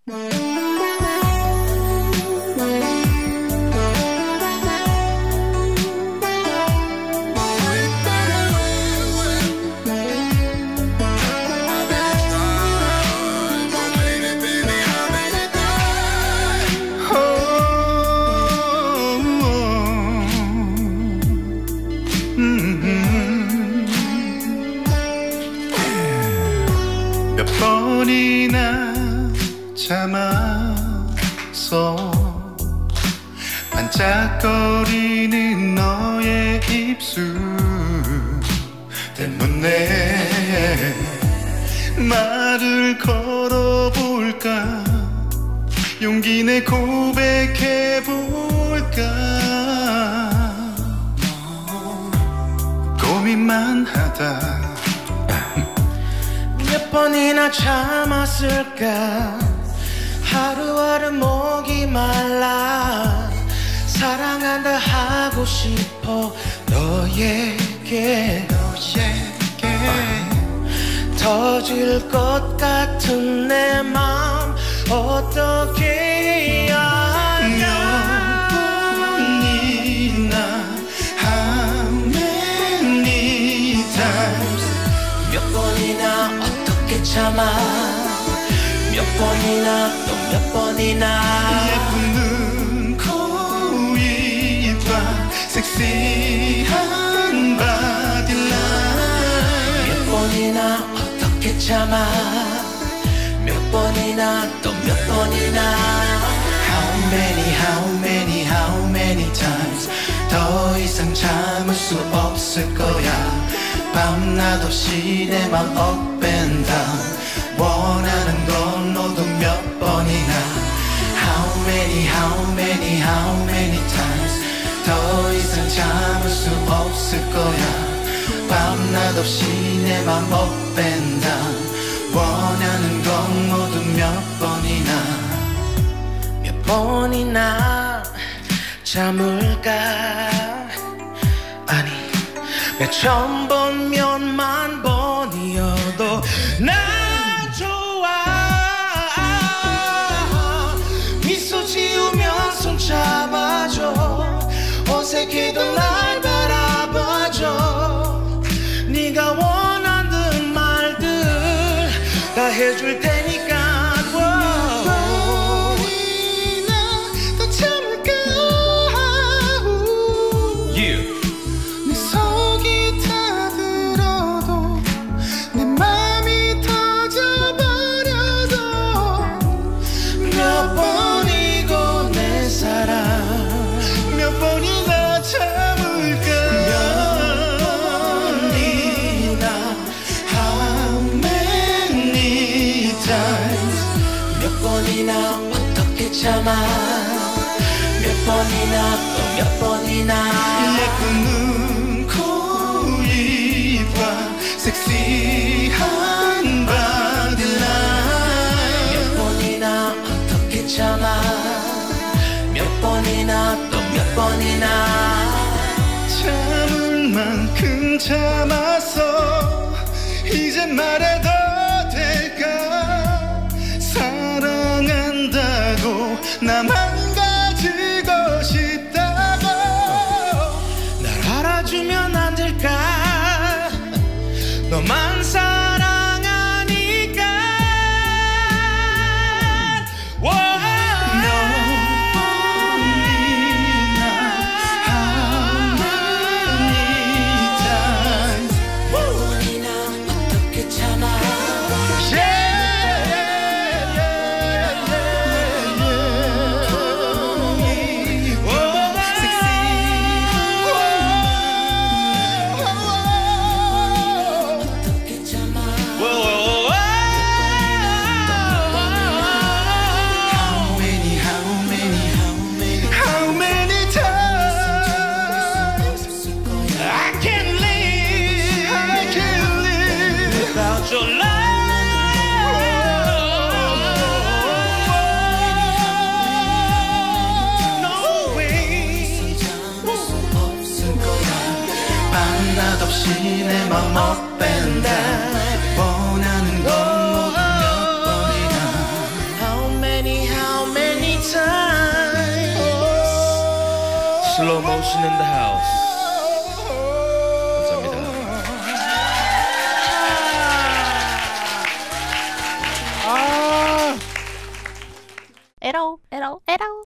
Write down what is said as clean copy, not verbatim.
몇 번이나 참았어 반짝거리는 너의 입술 때문에 말을 걸어볼까 용기 내 고백해볼까 고민만 하다 몇 번이나 참았을까 하루하루 목이 말라 사랑한다 하고 싶어 너에게 터질 것 같은 내 맘 어떻게 해야 몇 번이나 How many times 몇 번이나 어떻게 참아 몇 번이나 또 몇 번이나 예쁜 눈, 코, 입과 섹시한 바디라인 몇 번이나 어떻게 참아 몇 번이나 또 몇 번이나 How many times 더 이상 참을 수 없을 거야 밤낮없이 내 맘 up and down 원하는 건 너도 몇 번이나 How many times 더 이상 참을 수 없을 거야 밤낮없이 내 맘 up and down 원하는 건 모두 몇 번이나 몇 번이나 참을까 아니 몇천 번 몇만 번이어도 난 좋아 미소 지으며 손 잡아줘 어색해도 날 바라봐줘 네가 원하는 말들 다 해줄 테니까 어떻게 참아 몇 번이나 또 몇 번이나 예쁜 눈, 코, 입과 섹시한 바디라인 몇 번이나 어떻게 참아 몇 번이나 또 몇 번이나 참을 만큼 참았어 이제 말해도 될까 사랑한다고 나만 가지고 싶다고 날 알아주면 안 될까 너만 사랑하니까 몇 번이나 How many times 몇 번이나 어떻게 참아 밤낮없이 내 맘 up and down 원하는 건 모두 몇 번이나 How many 슬로우 모션 in the house. 감사합니다. 에러 에러 에러